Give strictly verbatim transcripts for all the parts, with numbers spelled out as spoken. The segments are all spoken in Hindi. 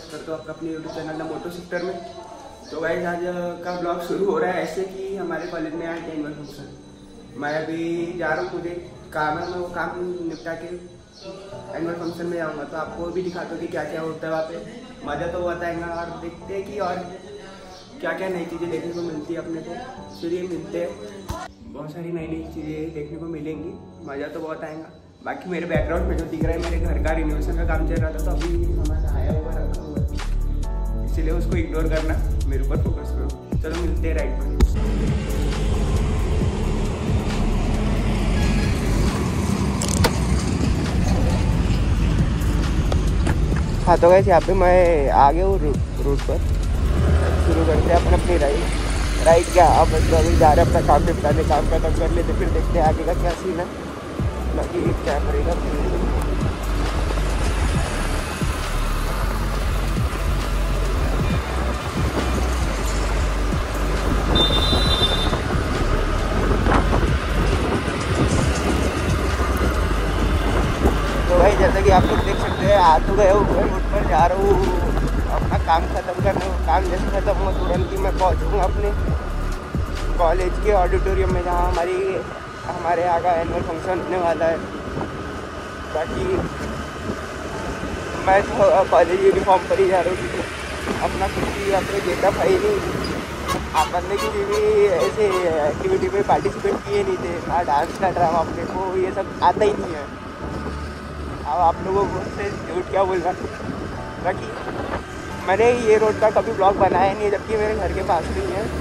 स्वागत करता हूँ आपका अपने YouTube channel the moto sector में। तो गाइस आज का ब्लॉग शुरू हो रहा है ऐसे कि हमारे कॉलेज में आज एनुअल फंक्शन। मैं अभी जा रहा हूँ, मुझे काम है, मैं वो काम निपटा के एनुअल फंक्शन में जाऊँगा। तो आपको भी दिखाता हूँ कि क्या क्या होता है वहाँ पे। मज़ा तो बताएंगा और देखते हैं कि और क्या क्या नई चीज़ें देखने को मिलती है अपने को। चलिए मिलते हैं, बहुत सारी नई नई चीज़ें देखने को मिलेंगी, मज़ा तो बहुत आएगा। बाकी मेरे बैकग्राउंड में जो दिख रहा है मेरे घर का रिनोवेशन का काम चल रहा था, तो अभी हमारा आया हुआ रखा हुआ है, इसलिए उसको इग्नोर करना, मेरे ऊपर फोकस करो। चलो मिलते हैं राइट पर। हाँ तो वैसे यहाँ पे मैं आ गया हूँ रूट पर। शुरू करते हैं अपने अपनी राइड राइड क्या अब अभी जा रहे हैं अपना काम निपटाने, काम खत्म कर लेते फिर देखते हैं आगे का क्या सीन है। बाकी क्या करेगा तो भाई जैसा कि आप लोग देख सकते हैं, आ तो गए हुए रोड पर जा रहा हूँ अपना काम खत्म करने। काम जैसे खत्म हुआ तुरंत ही मैं पहुँचूँगा अपने कॉलेज के ऑडिटोरियम में, जहाँ हमारी हमारे यहाँ का एनुअल फंक्शन होने वाला है। बाकी मैं तो कॉलेज यूनिफॉर्म पर ही जा रहा हूँ, क्योंकि अपना कुछ भी अपने गेटअप है ही नहीं। अपन ने किसी भी ऐसे एक्टिविटी में पार्टिसिपेट किए नहीं थे, ना डांस का ड्रामा, अपने को ये सब आता ही नहीं है। अब आप लोगों को से झूठ क्या बोल रहा। बाकी मैंने ये रोड का कभी ब्लॉग बनाया नहीं है, जबकि मेरे घर के पास नहीं है।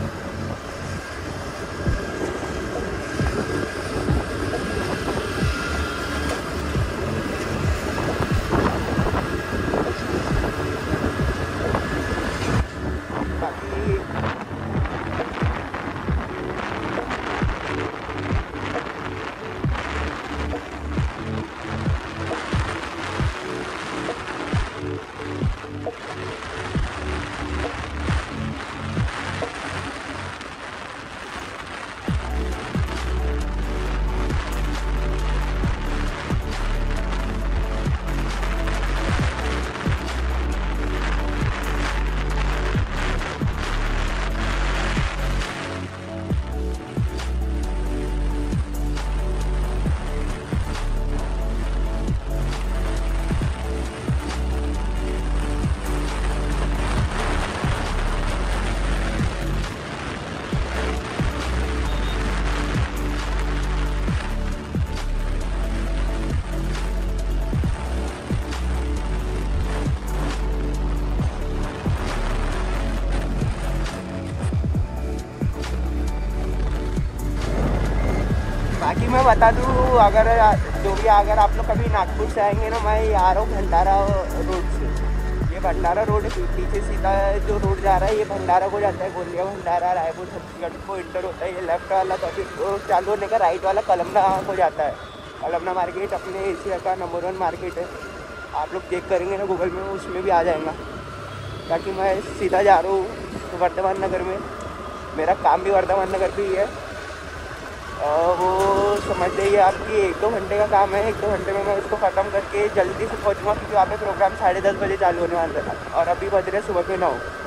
बाकी मैं बता दूँ, अगर जो भी अगर आप लोग कभी नागपुर से आएंगे ना, मैं आ रहा हूँ भंडारा रोड से। ये भंडारा रोड पीछे सीधा जो रोड जा रहा है, ये भंडारा को जाता है, गोंदिया भंडारा रायपुर छत्तीसगढ़ को इंटर होता है। ये लेफ्ट वाला तो अभी तो चालू होने का, राइट वाला कलमना को जाता है। कलमना मार्केट अपने एशिया का नंबर वन मार्केट है, आप लोग चेक करेंगे ना गूगल में, उसमें भी आ जाएगा। बाकी मैं सीधा जा रहा हूँ वर्धमान नगर में, मेरा काम भी वर्धमान नगर भी है। वो समझ जाइए आपकी एक दो घंटे का काम है, एक दो घंटे में मैं उसको ख़त्म करके जल्दी से पहुँचूँगा, क्योंकि वहाँ पे प्रोग्राम साढ़े दस बजे चालू होने वाला था और अभी बज रहे सुबह के नौ।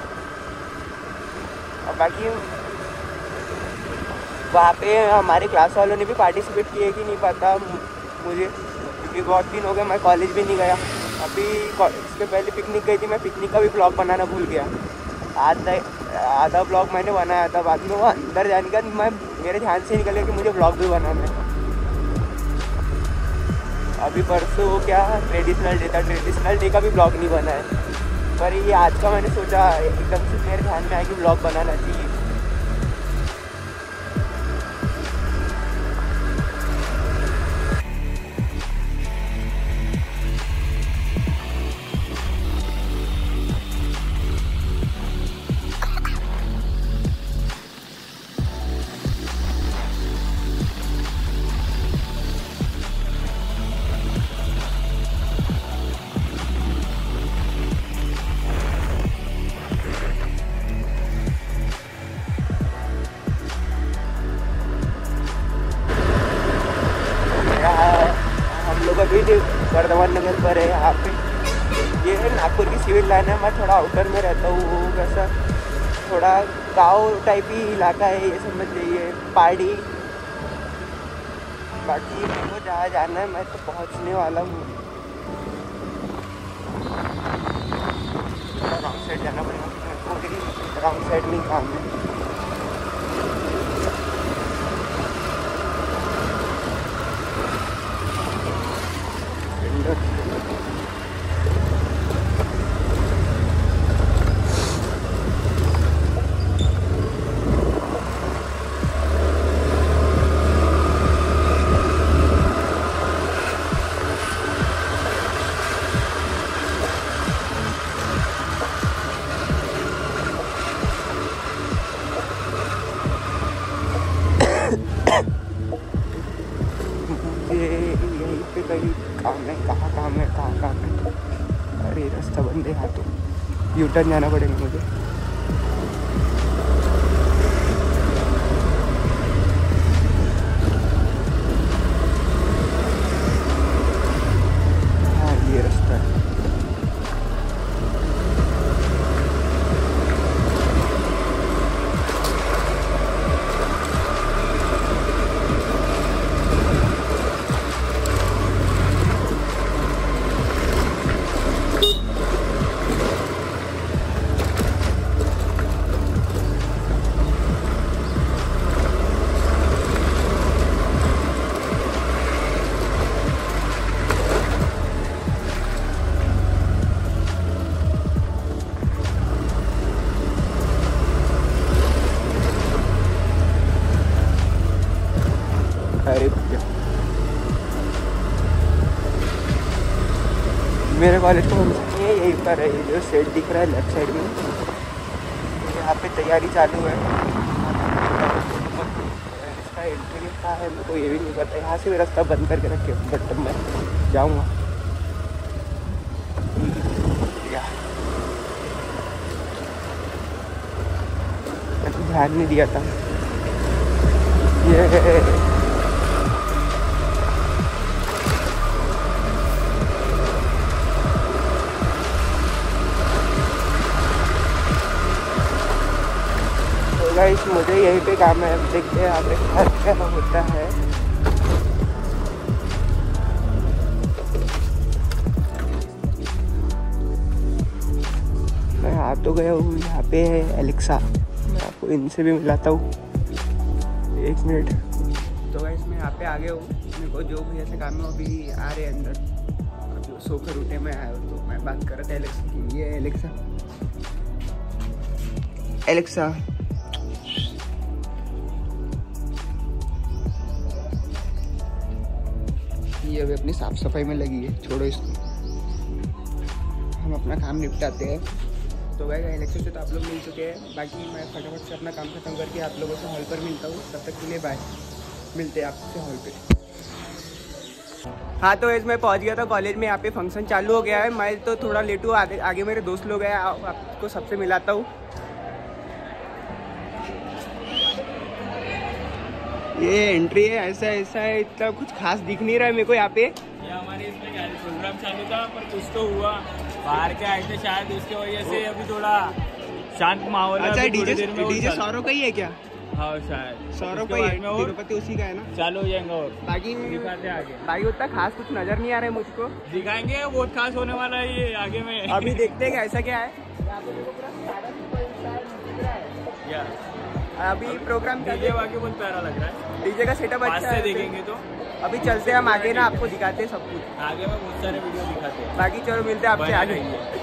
और बाकी वहाँ पे हमारे क्लास वालों ने भी पार्टिसिपेट किए कि नहीं पता मुझे, क्योंकि बहुत दिन हो गए मैं कॉलेज भी नहीं गया। अभी इसके पहले पिकनिक गई थी, मैं पिकनिक का भी ब्लॉग बनाना भूल गया। आधा आधा ब्लॉग मैंने बनाया था, बाद में वो अंदर जाने का मैं मेरे ध्यान से निकल गया कि मुझे ब्लॉग भी बनाना है। अभी परसों क्या ट्रेडिशनल डे था, ट्रेडिशनल डे का भी ब्लॉग नहीं बना है, पर ये आज का मैंने सोचा एकदम से मेरे ध्यान में आया कि ब्लॉग बनाना चाहिए। अभी वर्धमान नगर पर है। यहाँ पे ये है नागपुर की सिविल लाइन है, मैं थोड़ा आउटर में रहता हूँ, वो वैसा थोड़ा गांव टाइप ही इलाका है, ये समझ लीजिए पहाड़ी। बाकी मेरे को जहाँ जाना है मैं तो पहुँचने वाला हूँ। रॉन्ग साइड जाना पड़ेगा, रॉन्ग साइड नहीं काम है। यहीं पे कहीं काम है, कहाँ काम है, कहाँ काम है। अरे रास्ता बंद है, यहाँ तो यू टर्न जाना पड़ेगा मुझे। हाँ ये रास्ता है। अरे भैया मेरे कॉलेज को ये यहीं पर है, जो सेट दिख रहा है लेफ्ट साइड में, यहाँ पे तैयारी चालू है। इसका एंट्री कहाँ है मेरे को ये भी नहीं पता। यहाँ से भी रास्ता बंद करके रखे, बट मैं जाऊँगा। ध्यान नहीं दिया था ये। गाइस मुझे यहीं पे काम है, देखते हैं यहाँ पे क्या होता है। मैं आ तो गया हूँ, यहाँ पे है एलेक्सा, मैं आपको इनसे भी मिलाता हूँ, एक मिनट। तो गाइस मैं यहाँ पे आ गया हूँ, मेरे को जो भी ऐसे काम है अभी आ रहे हैं अंदर। जो सोकर रूटे में आया हूँ तो मैं बात कर रहा था एलेक्सा की। ये एलेक्सा, एलेक्सा ये अभी अपनी साफ सफाई में लगी है, छोड़ो इसको, हम अपना काम निपटाते हैं। तो भाई एलेक्सा से तो आप लोग मिल चुके हैं, बाकी मैं फटाफट से अपना काम खत्म करके आप लोगों से हॉल पर मिलता हूँ। तब तक के लिए बाय, मिलते हैं आपसे हॉल पे। हाँ तो मैं पहुँच गया था कॉलेज में, यहाँ पे फंक्शन चालू हो गया है। मैं तो थोड़ा लेट हूँ, आगे आगे मेरे दोस्त लोग हैं, आपको सबसे मिलाता हूँ। ये एंट्री है, ऐसा ऐसा है, इतना कुछ खास दिख नहीं रहा है मेरे को यहाँ पे। ये हमारे इसमें क्या प्रोग्राम चालू था, पर कुछ तो हुआ, बाहर के आए थे शायद, उसकी वजह से अभी थोड़ा शांत माहौल है। अच्छा डीजे डीजे सौरभ का ही है क्या? हाँ शायद सौरभ का ही है, तिरुपति उसी का है ना। चालू हो जाएंगे और बाकी दिखाते आगे। बाकी उतना खास कुछ नजर नहीं आ रहा है मुझको, दिखाएंगे, बहुत खास होने वाला है ये आगे में। अभी देखते हैं ऐसा क्या है। अभी प्रोग्राम डीजे वाके बहुत प्यारा लग रहा है, डीजे का सेटअप अच्छा है, देखेंगे तो। अभी चलते हैं हम आगे ना, आपको दिखाते हैं सब कुछ, आगे में बहुत सारे वीडियो दिखाते हैं। बाकी चलो मिलते हैं आपसे आगे।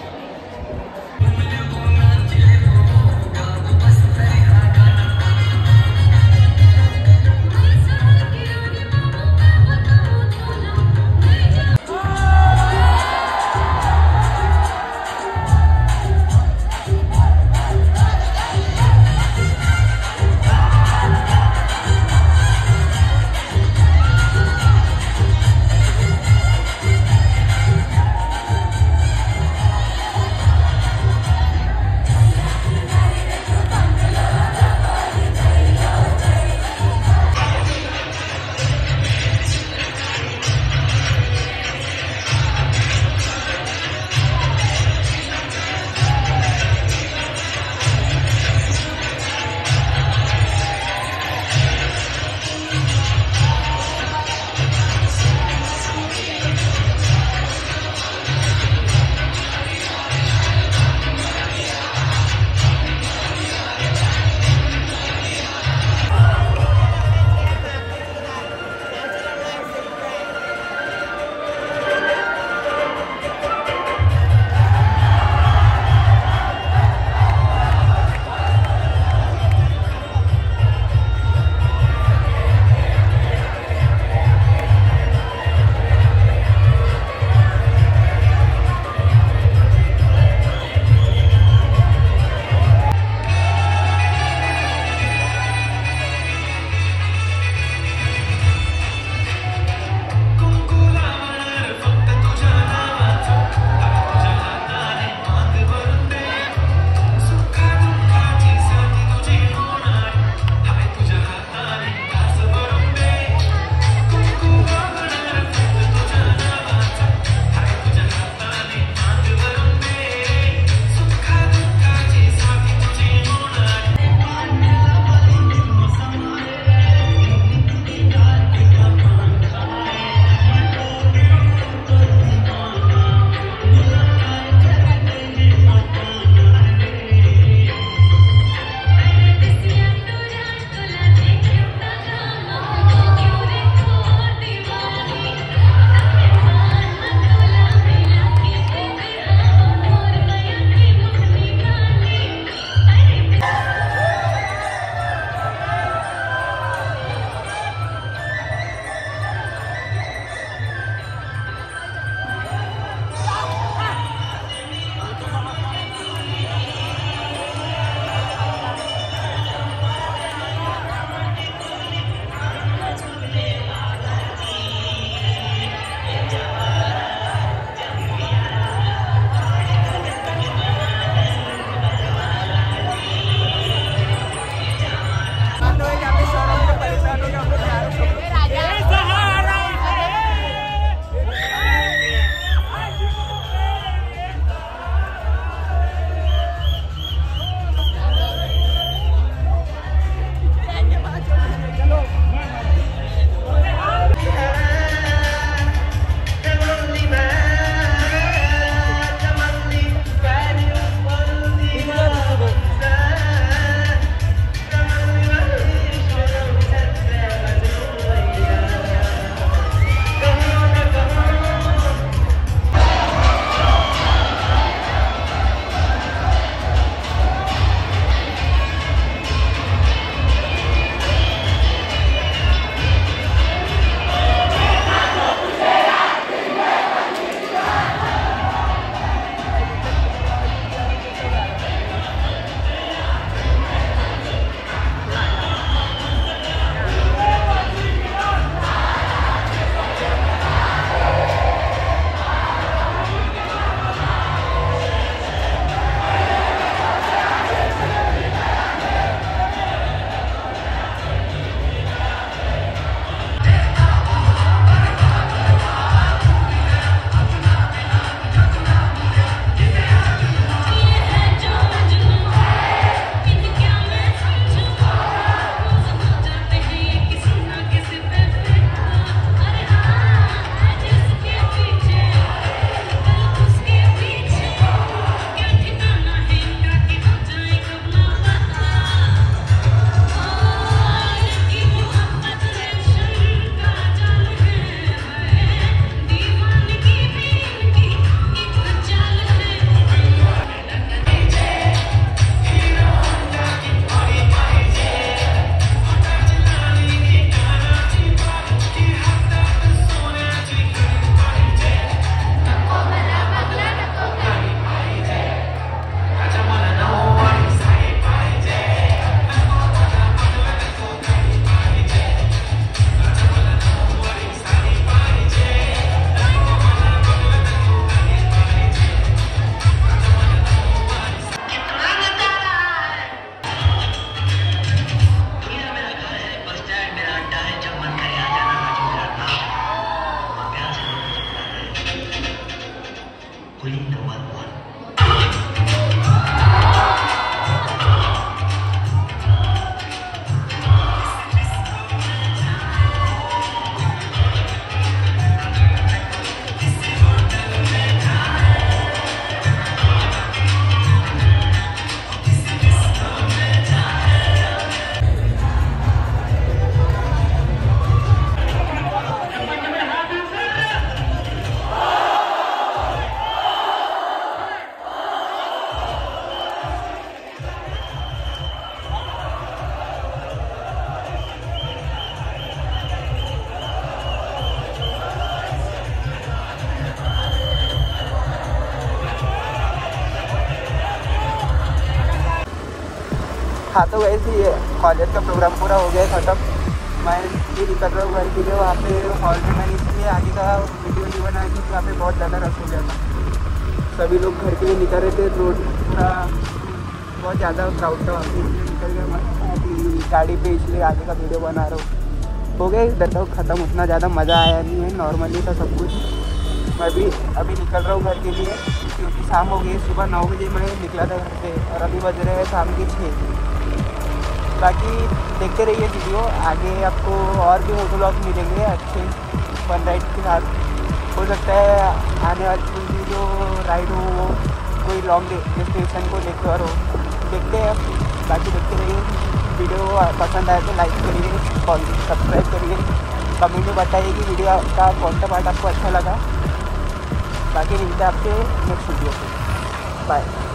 हाँ तो वैसे ही कॉलेज का प्रोग्राम पूरा हो गया ख़त्म। मैं ये निकल रहा हूँ घर के लिए। वहाँ पे हॉल में मैंने इसलिए आगे का वीडियो नहीं बनाया क्योंकि वहाँ पे बहुत ज़्यादा रश हो गया था। सभी लोग घर के लिए निकल रहे थे, रोड पूरा बहुत ज़्यादा क्राउड था। वहाँ पे निकल गया मैं अभी गाड़ी पे, इसलिए आगे का वीडियो बना रहा हूँ। हो गया इधर तक ख़त्म, उतना ज़्यादा मज़ा आया नहीं है, नॉर्मली था सब कुछ। मैं भी अभी निकल रहा हूँ घर के लिए क्योंकि शाम हो गई। सुबह नौ बजे मैं निकला था घर से और अभी बज रहे हैं शाम के छः। बाकी देखते रहिए वीडियो, आगे आपको और भी मोटो व्लॉग मिलेंगे अच्छे फन राइड के साथ। हो सकता है आने वाली जो राइड हो वो कोई लॉन्ग डेस्टिनेशन को लेकर हो, देखते हैं। बाकी देखते रहिए, वीडियो पसंद आए तो लाइक करिए, सब्सक्राइब करिए, कमेंट में बताइए कि वीडियो का कौन सा पार्ट आपको अच्छा लगा। बाकी मिलते हैं आपसे नेक्स्ट वीडियो पे। बाय।